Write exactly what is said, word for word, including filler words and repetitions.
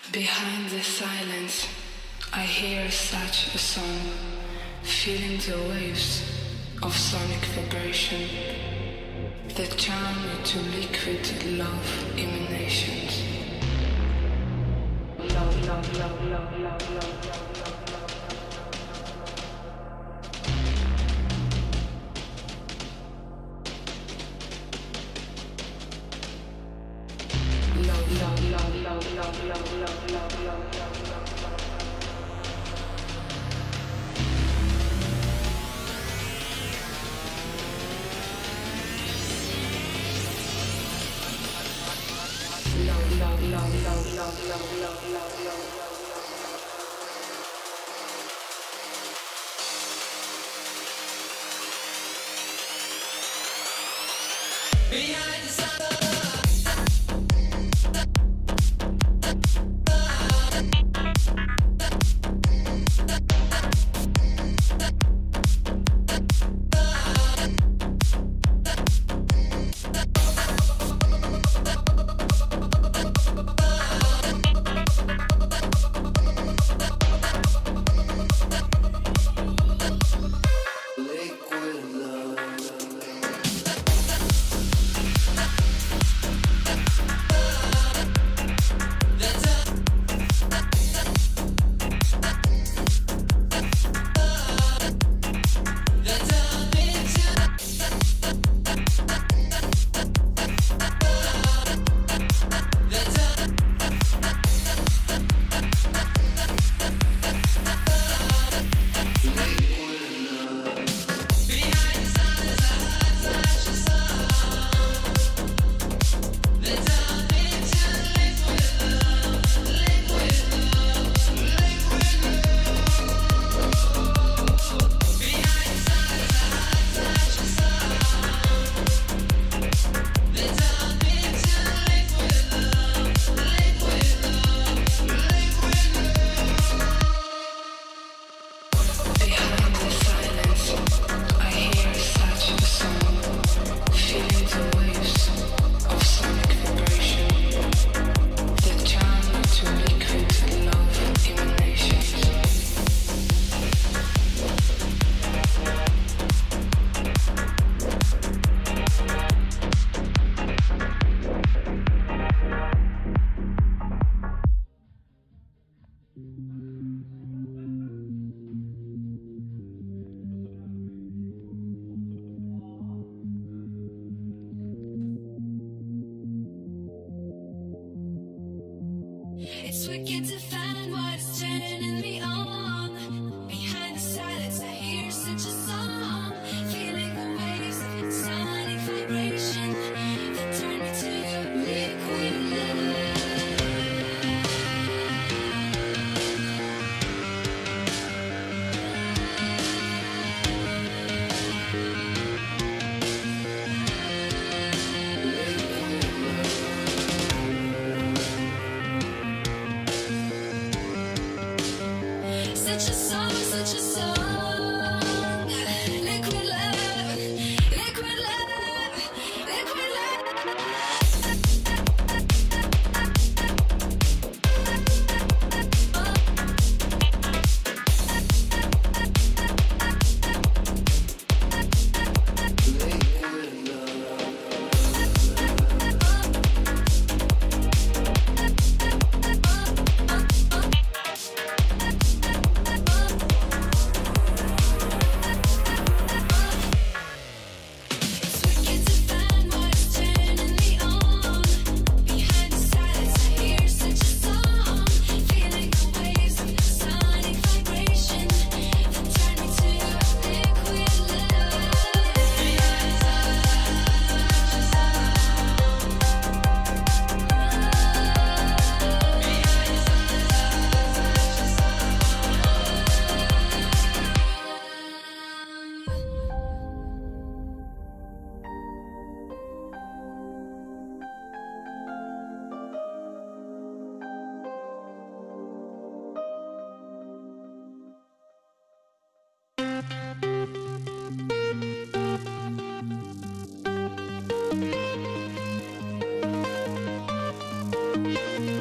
Behind the silence, I hear such a song, feeling the waves of sonic vibration that turn me to liquid love emanations. Love, love, love, love, love, love, love. Behind the sun. It's wicked to find what is turning me on. Behind the silence, I hear such a song, feeling the waves of sonic vibration that turn me to liquid love. Such a song, such a song. Liquid love, liquid love, liquid love. Thank you.